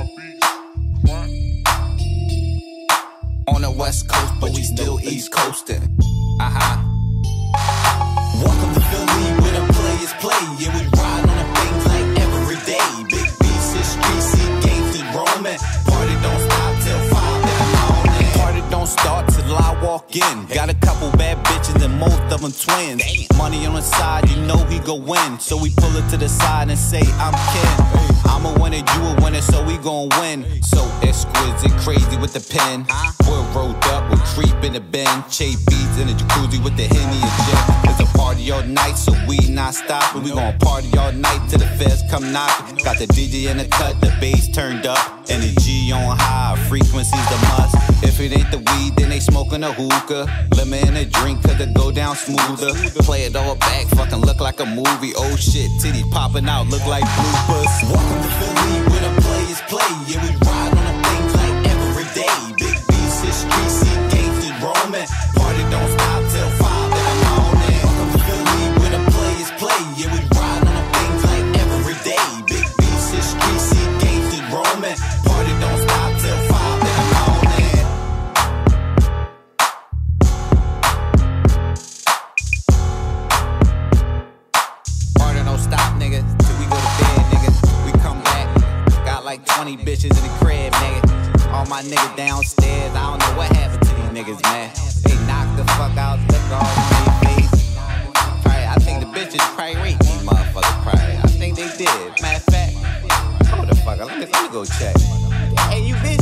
On the West Coast, but we still East Coastin'. Welcome to Philly, where the players play. Yeah, we ride on the things like every day. Big beats and street, see games and roaming. Party don't stop till 5 in the morning. Party don't start till I walk in. Got a couple bad bitches and most of them twins. Money on the side, you know we go win. So we pull it to the side and say, I'm Ken. I'm a winner, you a winner, so we gon' win. So exquisite, crazy with the pen. We're rolled up, we're creep in the bend. Che beats in the jacuzzi with the Henny and gin. It's a party all night, so we not stopping. We gon' party all night till the feds come knocking. Got the DJ in the cut, the bass turned up. Energy on high, frequency's the must. If it ain't the weed, then they smoking a hookah. Lemon in a drink, cause it go down smoother. Play it all back, fucking look like a movie. Oh shit, titties popping out, look like bloopers. Welcome to Philly, where the players play. Yeah, we ride on the things like every day. Big beats and street, see games and roaming. Party don't stop till 5 in the morning. Welcome to Philly, where the players play. Yeah, we ride on the things like every day. Big beats and street, see games and roaming. Party don't stop till 5 in the morning. Party don't stop, nigga, till we go to bed, nigga. We come back, got like 20 bitches in the crib, nigga. All my niggas downstairs, I don't know what happened to these niggas, man. They knocked the fuck out, liquor all in their face. Probably, I think the bitches probably raped these motherfuckers, probably. I think they did. Matter of fact, hold the fuck up, let me go check. Hey, you bitch.